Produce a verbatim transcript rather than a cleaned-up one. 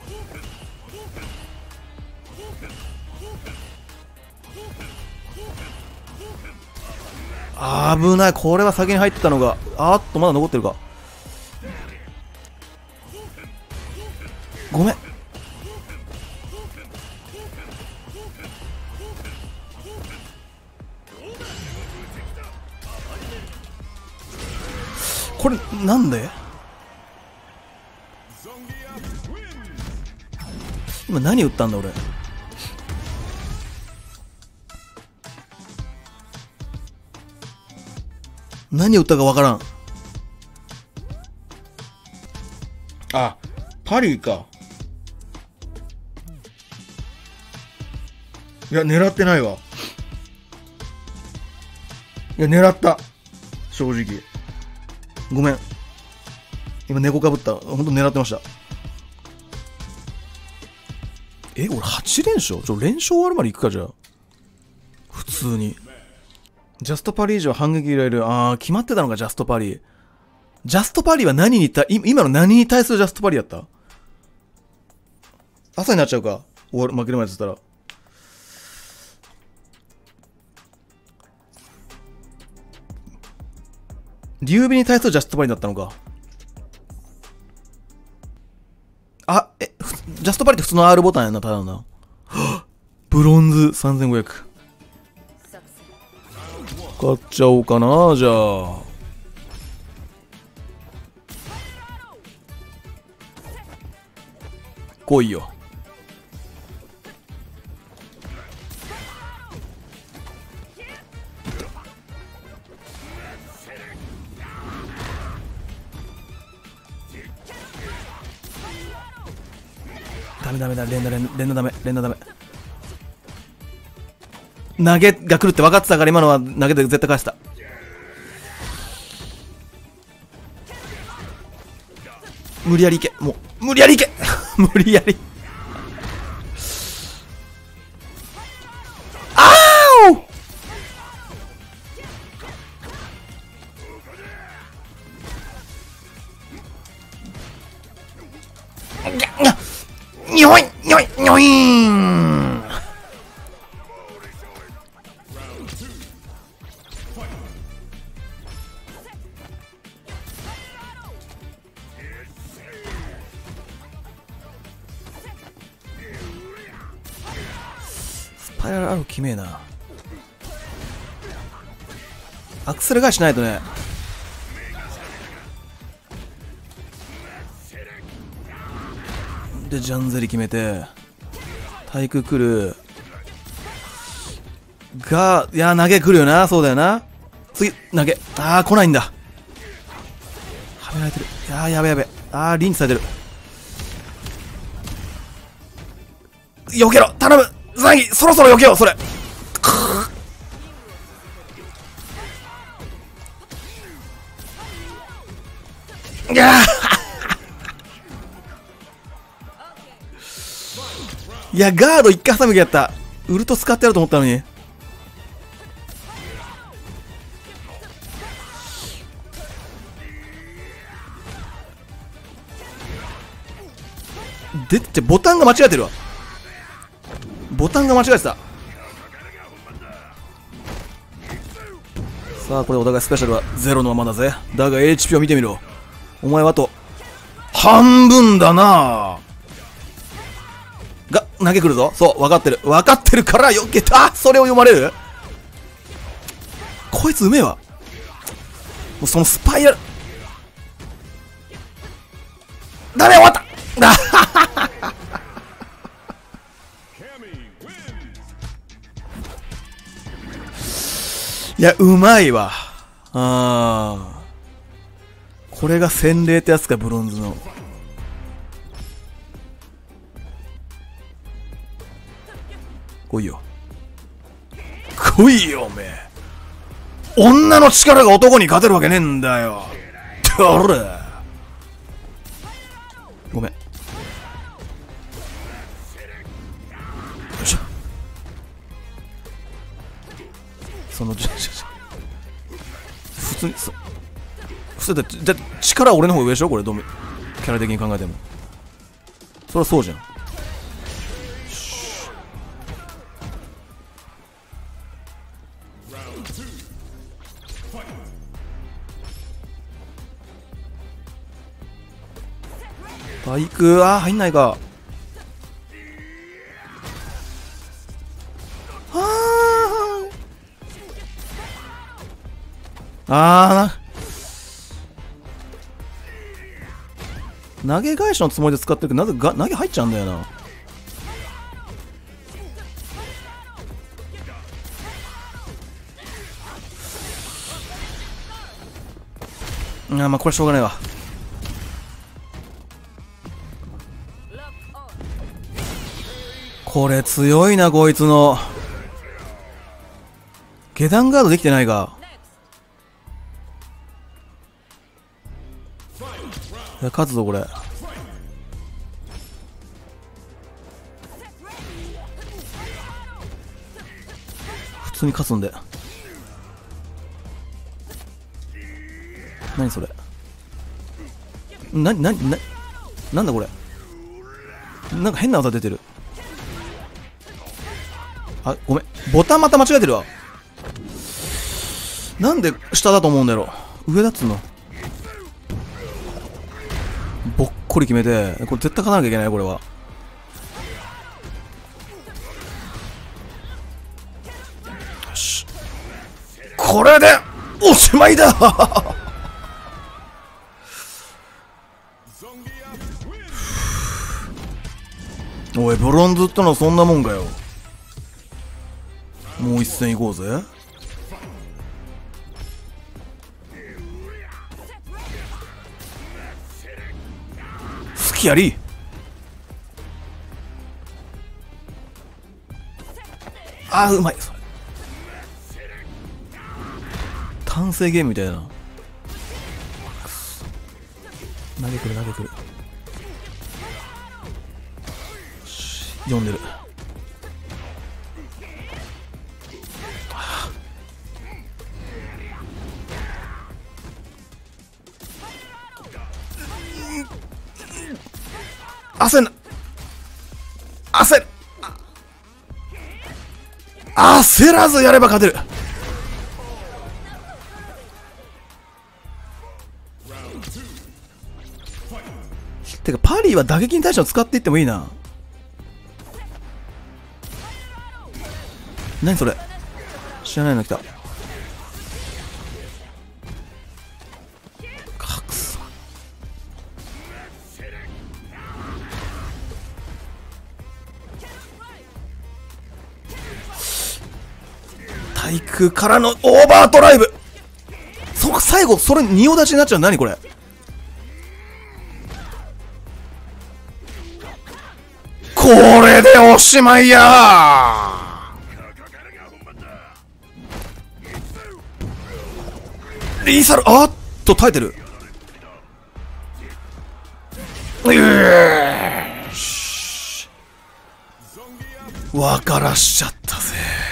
危ない。これは先に入ってたのが、あーっとまだ残ってるか。ごめん。これなんで今何打ったんだ俺。何打ったかわからん。あ、パリか。いや狙ってないわ。いや狙った、正直。ごめん、今猫かぶった。ほんと狙ってました。え、俺はち連勝？ちょ、連勝終わるまでいくか。じゃあ普通にジャストパリ以上反撃入れる。あー、決まってたのか。ジャストパリ。ジャストパリは何にた、今の何に対するジャストパリやった？朝になっちゃうか。終わる、負けるまでつったら。劉備に対するジャストパリだったのか。あ、え、ジャストパリって普通の アール ボタンやな、ただのな。ブロンズさんぜんごひゃく。買っちゃおうかな、じゃあ。来いよ。ダメダメだ、連打連打連打ダメ、連打ダメ。投げが来るって分かってたから今のは投げで絶対返した。無理やりいけ、もう無理やりいけ無理やり。あーおにょいにょいにょいーん。スパイラルアローきめえな。アクセル返しないとね。でジャンゼリ決めて対空来るが、いや投げ来るよな。そうだよな。次投げ、ああ来ないんだ。はめられてる。いやーやべやべ。ああリンチされてる。避けろ頼むザギ、そろそろ避けようそれ。いやいやガード一回挟む気やった。ウルト使ってやると思ったのに。でってボタンが間違えてるわ。ボタンが間違えてた。さあこれお互いスペシャルはゼロのままだぜ。だが エイチピー を見てみろ。お前はあと半分だな。が投げくるぞ。そう分かってる分かってるからよけた。それを読まれる。こいつうめえわ。もうそのスパイラルダメ終わったいやうまいわ。あーこれが洗礼ってやつか。ブロンズの来いよ来いよおめえ。女の力が男に勝てるわけねえんだよ。どれごめん。よいしょ。その普通にそ普通だって、だって力は俺の方が上でしょこれ。どうキャラ的に考えてもそりゃそうじゃん。バイク、あー、入んないか。あーあーな投げ返しのつもりで使ってるけど、なぜが投げ入っちゃうんだよな。あー、まあこれしょうがないわ。これ強いな、こいつの。下段ガードできてないが。いや、勝つぞ、これ。普通に勝つんで。何それ。な、な、な、なんだこれ。なんか変な技出てる。あ、ごめん。ボタンまた間違えてるわ。なんで下だと思うんだろう。上だっつうの。ぼっこり決めて、これ絶対勝たなきゃいけないよ、これは。よし。これで、おしまいだおい、ブロンズってのはそんなもんかよ。もう一戦行こうぜ。好きやり。あー、うまい。それ単性ゲームみたいな。投げくる投げくる。読んでる。焦んな。焦る。焦らずやれば勝てる。てかパリーは打撃に対しての使っていってもいいな。何それ、知らないの来た。かくそ。対空からのオーバードライブ。そこ最後それ仁王立ちになっちゃう。何これ。これでおしまいやー。リーサル、あっと耐えてる。よし、分からしちゃったぜ。